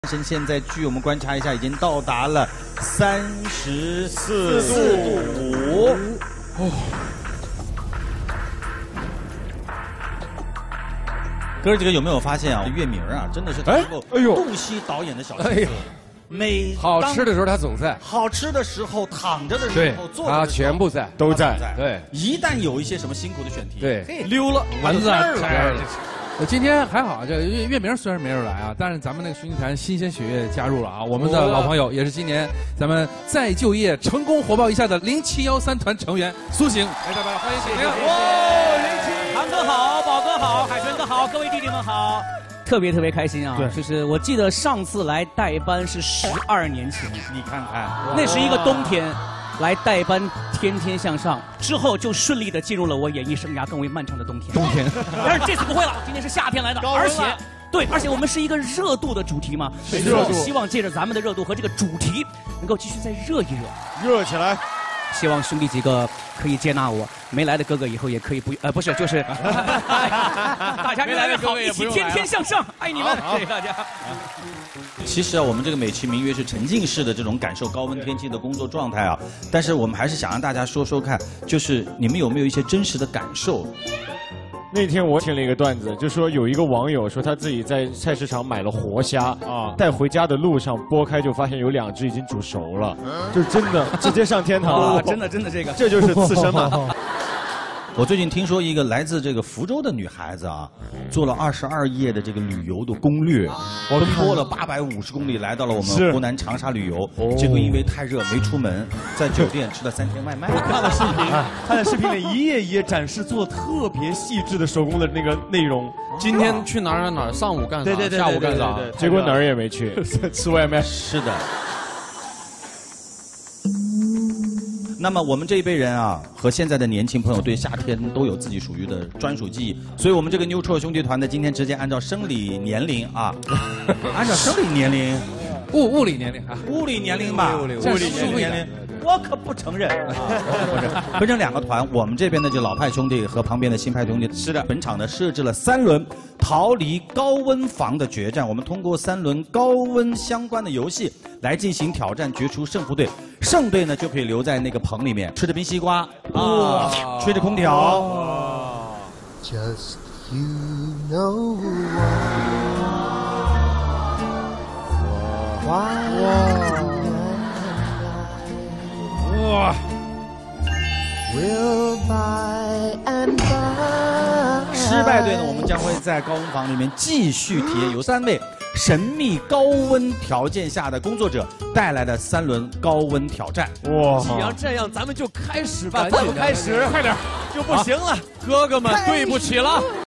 现在据我们观察一下，已经到达了34度5。哦，哥儿几个有没有发现啊？月明啊，真的是能够洞悉导演的小心思。每好吃的时候他总在， 好吃的时候、躺着的时候、坐着的时候， 他全部在， 都在。 对， 一旦有一些什么辛苦的选题， 对， 溜了， 丸子来了。 今天还好，这月明虽然没人来啊，但是咱们那个兄弟团新鲜血液加入了啊，我们的老朋友也是今年咱们再就业成功火爆一下的0713团成员苏醒，来大家欢迎醒醒！ 哇，韩哥好，宝哥好，海豚哥好，各位弟弟们好。特别开心啊！ 对， 就是我记得上次来代班是12年前， 你看看， 那是一个冬天，来代班《天天向上》之后就顺利的进入了我演艺生涯更为漫长的冬天。但是这次不会了，今天是夏天来的，而且我们是一个热度的主题嘛，希望借着咱们的热度和这个主题，能够继续再热一热起来。 希望兄弟几个可以接纳我，没来的哥哥以后也可以不是，就是大家越来越好，一起天天向上，爱你们，谢谢大家。 其实啊，我们这个美其名曰是沉浸式的这种感受高温天气的工作状态啊，但是我们还是想让大家说说看，就是你们有没有一些真实的感受？ 那天我听了一个段子，就说有一个网友说他自己在菜市场买了活虾啊，带回家的路上剥开就发现有2只已经煮熟了，就是真的直接上天堂了。 真的这就是刺身嘛。 我最近听说一个来自这个福州的女孩子啊，做了22页的这个旅游的攻略，奔波了850公里来到了我们湖南长沙旅游，结果因为太热没出门，在酒店吃了3天外卖。 我看了视频，他在视频里一页一页展示做特别细致的手工的那个内容。 今天去哪儿，上午干啥，下午干啥， 结果哪儿也没去，吃外卖。 是的。那么我们这一辈人啊，和现在的年轻朋友对夏天都有自己属于的专属记忆，所以我们这个 Neutral 兄弟团呢，今天直接按照生理年龄啊，按照生理年龄， 物理年龄啊， 物理年龄吧，物理年龄。我可不承认，分成2个团，我们这边的就老派兄弟和旁边的新派兄弟。是的，本场呢设置了3轮逃离高温房的决战，我们通过3轮高温相关的游戏来进行挑战，决出胜负队。胜队呢就可以留在那个棚里面，吃着冰西瓜啊，吹着空调。Just you know why. 哇！失败队呢，我们将会在高温房里面继续体验由3位神秘高温条件下的工作者带来的3轮高温挑战。 哇！既然这样，咱们就开始吧，再不开始，快点就不行了。哥哥们，对不起了。